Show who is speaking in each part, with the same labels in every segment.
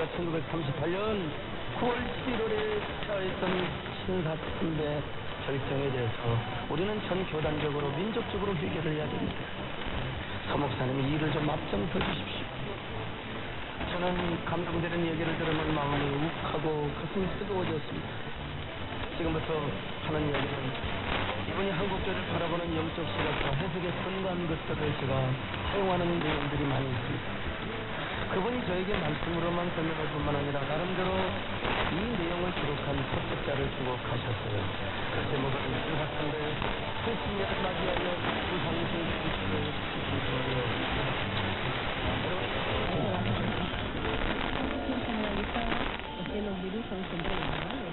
Speaker 1: 우리가 1938년 9월 11월에 처했던 신사참배 결정에 대해서 우리는 전 교단적으로 민족적으로 해결을 해야 됩니다. 서 목사님이 일을 좀 앞장서 주십시오. 저는 감동되는 얘기를 들으면 마음이 욱하고 가슴이 뜨거워졌습니다. 지금부터 하는 이야기는 이분이 한국교를 바라보는 영적 시각과 해석의 선한 것들을 제가 사용하는 내용들이 많이 있습니다. 그분이 저에게 말씀으로만 설명할 뿐만 아니라 나름대로 이 내용을 기록한 섭습자를 주고 가셨어요. 그 제목은 신사참배 70년을 맞이하여 우상숭배 정책을 추진하여
Speaker 2: que los virus son siempre iguales.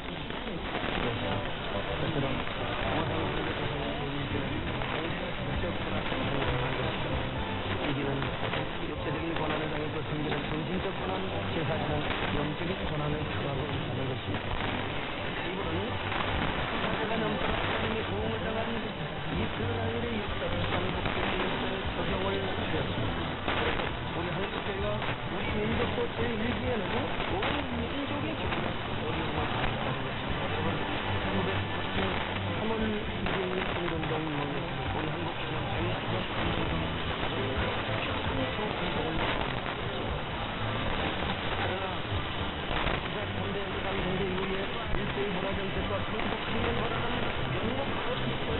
Speaker 1: 이기는 육체적인 권한을 당해서 생기는 정신적 권한, 제사지는 영적인 권한을 추구하고 사는 것입니다. 이분은 사대가 넘도록 하나님의 보응을 당한 이스라엘의 역사를 한국교회에 적용을 하였습니다. 그래서 우리 한국교회가 우리 민족도 제1기에는 온 민족의 어려움을 받았다는 것입니다. 여러분, 1993월 2일 공동동맹 우리 한국교회는 전수적 그러나 군대 해방전대 이후에 일제의 문화정책과 성폭행을 허락하는 명목으로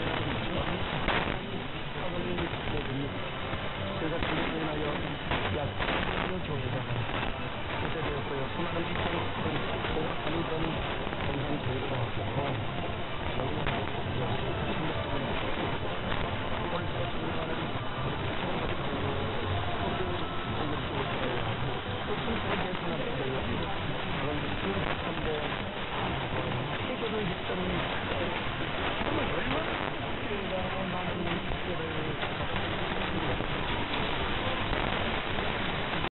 Speaker 1: 사건이 있습니다. 제가 참여인하여 약 10여 교회가 해제되었고요. 수많은